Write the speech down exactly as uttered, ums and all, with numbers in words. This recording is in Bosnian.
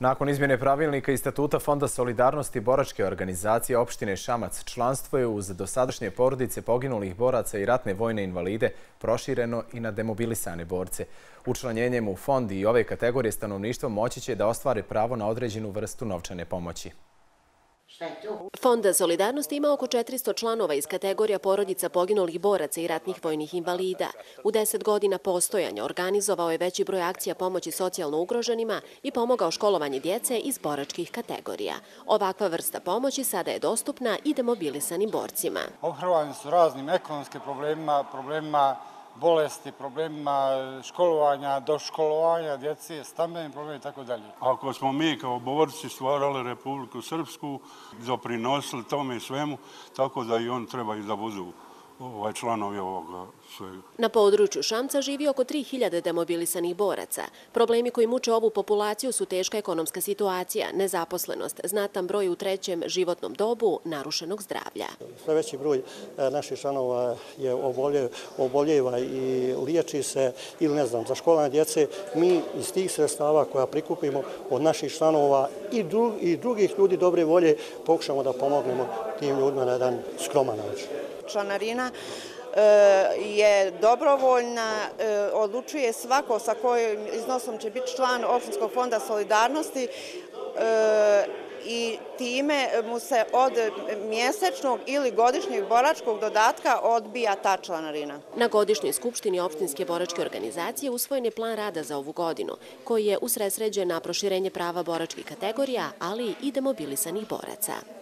Nakon izmjene pravilnika i statuta Fonda solidarnosti boračke organizacije opštine Šamac, članstvo je uz dosadašnje porodice poginulih boraca i ratne vojne invalide prošireno i na demobilisane borce. Učlanjenjem u fond i ove kategorije stanovništva moći će da ostvare pravo na određenu vrstu novčane pomoći. Fond solidarnosti ima oko četiristo članova iz kategorija porodica poginulih boraca i ratnih vojnih invalida. U deset godina postojanja organizovao je veći broj akcija pomoći socijalno ugroženima i pomogao školovanje djece iz boračkih kategorija. Ovakva vrsta pomoći sada je dostupna i demobilisanim borcima. Ophrvani su raznim ekonomskim problemima, problemima bolesti, problemima školovanja, doškolovanja djece, stambenim problemima i tako dalje. Ako smo mi kao borci stvarali Republiku Srpsku, doprinosili tome i svemu, tako da i oni trebaju da budu ovaj članovi ovoga svega. Na području Šamca živi oko tri hiljade demobilisanih boraca. Problemi koji muče ovu populaciju su teška ekonomska situacija, nezaposlenost, znatan broj u trećem životnom dobu, narušenog zdravlja. Sve veći broj naših članova je oboljeva i liječi se ili ne znam, za školovanje djece. Mi iz tih sredstava koja prikupimo od naših članova i drugih ljudi dobre volje pokušamo da pomognemo tim ljudima na jedan skroman način. Članarina je dobrovoljna, odlučuje svako sa kojim iznosom će biti član Opštinskog fonda solidarnosti i time mu se od mjesečnog ili godišnjeg boračkog dodatka odbija ta članarina. Na godišnjoj skupštini Opštinske boračke organizacije usvojen je plan rada za ovu godinu, koji je usredsređen na proširenje prava boračkih kategorija, ali i demobilisanih boraca.